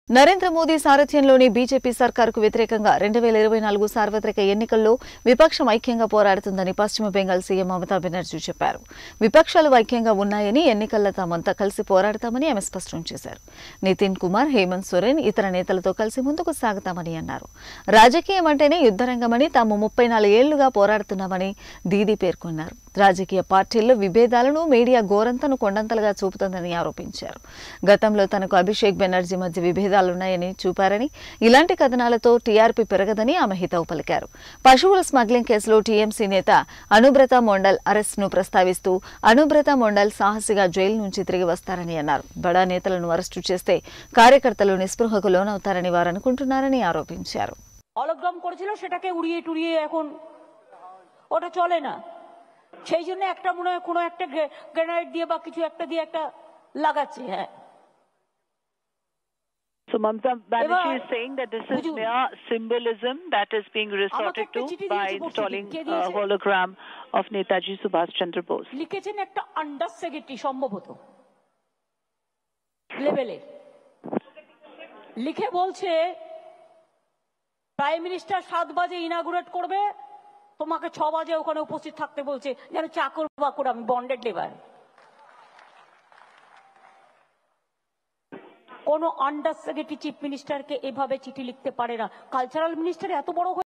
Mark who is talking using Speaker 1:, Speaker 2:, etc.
Speaker 1: నరేంద్ర మోదీ సారథ్యంలోని బీజేపీ సర్కారుకు వ్యతిరేకంగా 2024 సార్వత్రిక ఎన్నికల్లో విపక్షం ఐక్యంగా పోరాడుతుందని పశ్చిమ బెంగాల్ సీఎం మమతా బెనర్జీ చెప్పారు. విపక్షాలు ఐక్యంగా ఉన్నాయని, ఎన్నికల్లో తామంతా కలిసి పోరాడతామని ఆమె స్పష్టం చేశారు. నితిన్ కుమార్, హేమంత్ సోరెన్ ఇతర నేతలతో కలిసి ముందుకు సాగుతామని అన్నారు. రాజకీయం అంటేనే యుద్ధరంగమని, తాము 34 ఏళ్లుగా పోరాడుతున్నామని దీదీ పేర్కొన్నారు. రాజకీయ పార్టీల్లో విభేదాలను మీడియా గోరంతను కొండంతలుగా చూపుతోందని ఆరోపించారు. గతంలో తనకు అభిషేక్ బెనర్జీ మధ్య విభేదాలున్నాయని చూపారని, ఇలాంటి కథనాలతో టీఆర్పీ పెరగదని ఆమె హితవు పలికారు. పశువుల స్మగ్లింగ్ కేసులో టీఎంసీ నేత అనుబ్రత మొండల్ అరెస్టును ప్రస్తావిస్తూ, అనుబ్రత మొండల్ సాహసిగా జైలు నుంచి తిరిగి వస్తారని అన్నారు. బడా నేతలను అరెస్టు చేస్తే కార్యకర్తలు నిస్పృహకు లోనవుతారని వారు అనుకుంటున్నారని ఆరోపించారు.
Speaker 2: সেই জন্য একটা মনে হয় কোনো একটা গ্রেনেড দিয়ে বা কিছু একটা দিয়ে একটা লাগাচ্ছে। হ্যাঁ,
Speaker 3: So Mamata Banerjee is saying that this is mere symbolism that is being resorted to by installing a hologram of Netaji Subhash Chandra Bose.
Speaker 2: লিখেছেন একটা আন্ডার সেক্রেটারি সম্ভবত লেভেলে, লিখে বলছে প্রাইম মিনিস্টার 7 বাজে ইনাগুরেট করবে, তোমাকে 6 বাজে ওখানে উপস্থিত থাকতে বলছে, যেন চাকর বাকর, আমি বন্ডেড লেবার। কোন আন্ডার সেক্রেটারি চিফ মিনিস্টারকে এভাবে চিঠি লিখতে পারে না। কালচারাল মিনিস্টার এত বড়